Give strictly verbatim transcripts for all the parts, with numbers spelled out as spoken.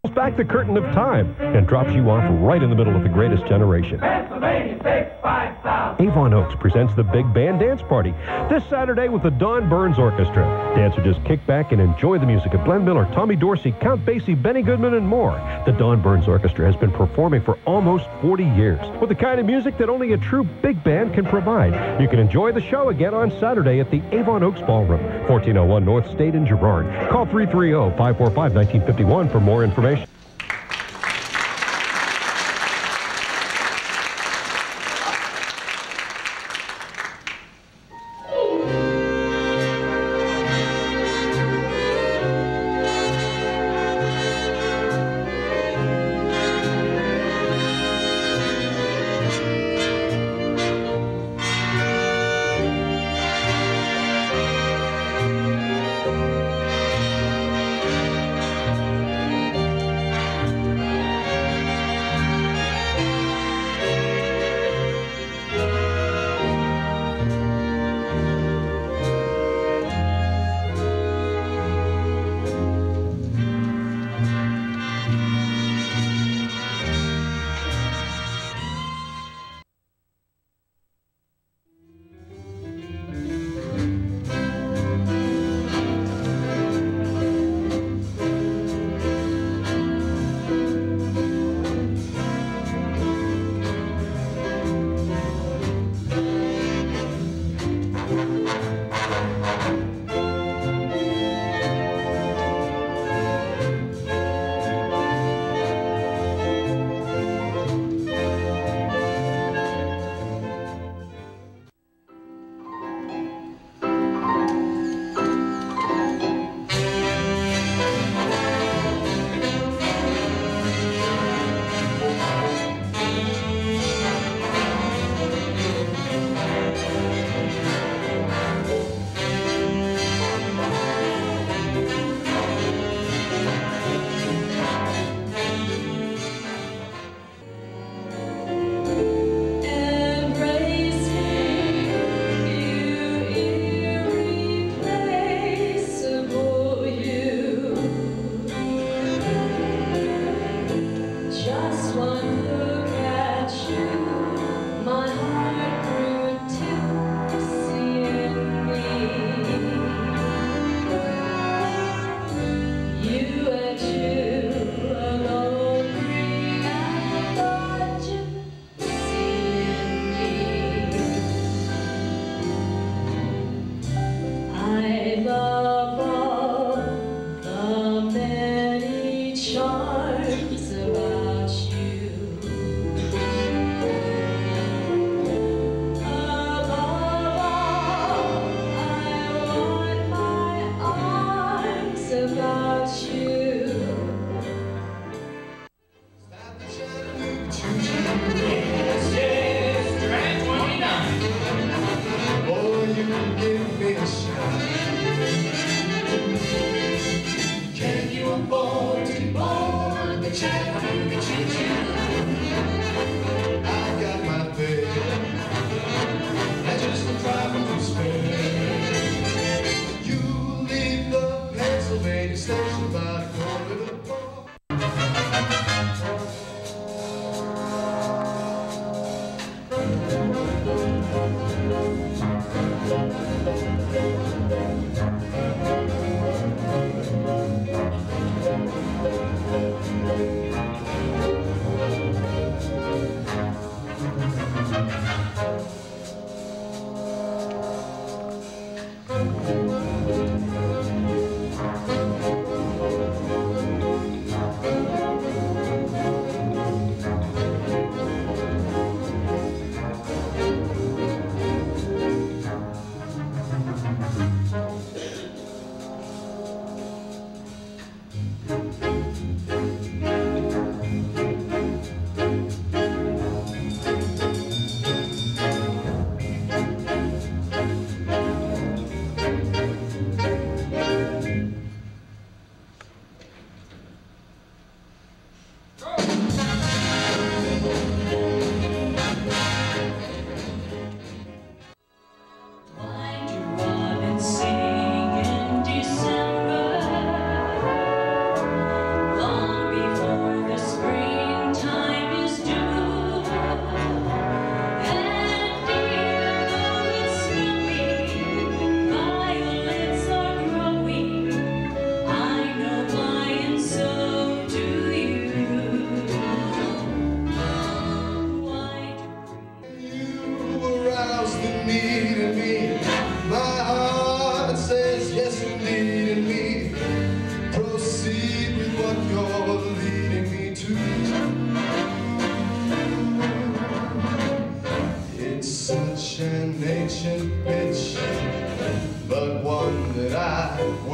back the curtain of time and drops you off right in the middle of the greatest generation. Pennsylvania six five thousand. Avon Oaks presents the Big Band Dance Party this Saturday with the Don Burns Orchestra. Dancers just kick back and enjoy the music of Glenn Miller, Tommy Dorsey, Count Basie, Benny Goodman, and more. The Don Burns Orchestra has been performing for almost forty years with the kind of music that only a true big band can provide. You can enjoy the show again on Saturday at the Avon Oaks Ballroom, fourteen oh one North State in Girard. Call three three zero, five four five, one nine five one for more information.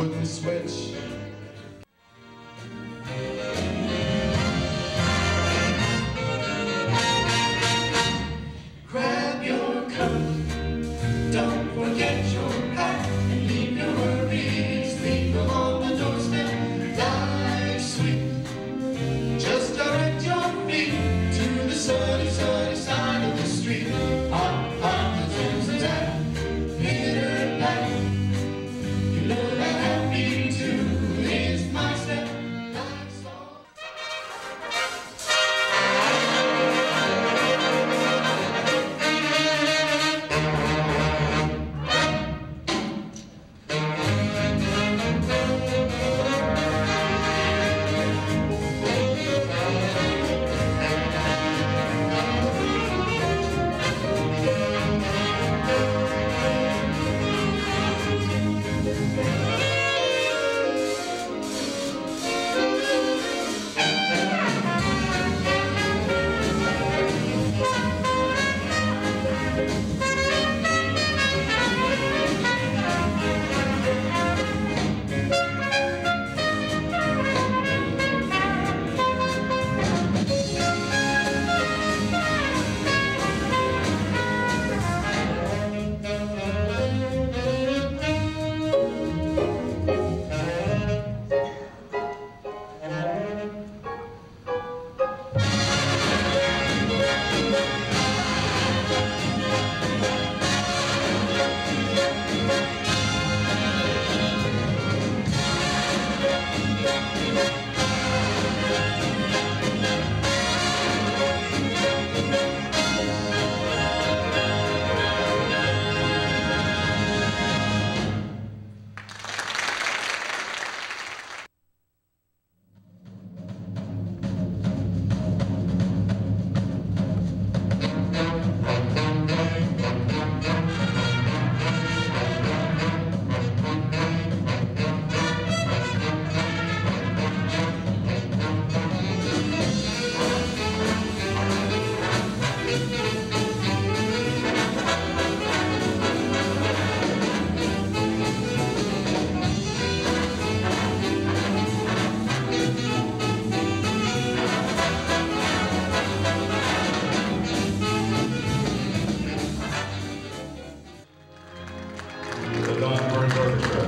wooden switch. Grab your coat, don't forget your hat, and leave your worries, leave them on the doorstep. Life's sweet, just direct your feet to the sunny, sunny side of the street. Hop, hop, the Simpsons at Bitter Black. You know that happy tune is my step. Life's all. The Don Burns Orchestra.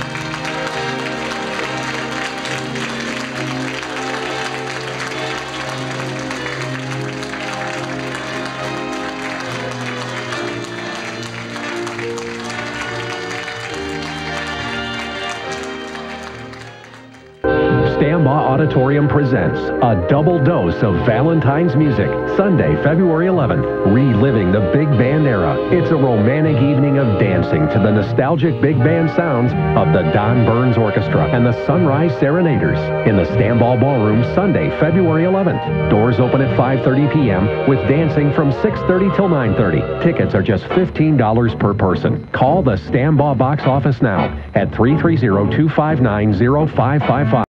Stambaugh Auditorium presents a double dose of Valentine's music, Sunday, February eleventh, reliving the big band era. It's a romantic evening of dancing to the nostalgic big band sounds of the Don Burns Orchestra and the Sunrise Serenaders in the Stambaugh Ballroom, Sunday, February eleventh. Doors open at five thirty p m with dancing from six thirty till nine thirty. Tickets are just fifteen dollars per person. Call the Stambaugh box office now at three three zero, two five nine, zero five five five.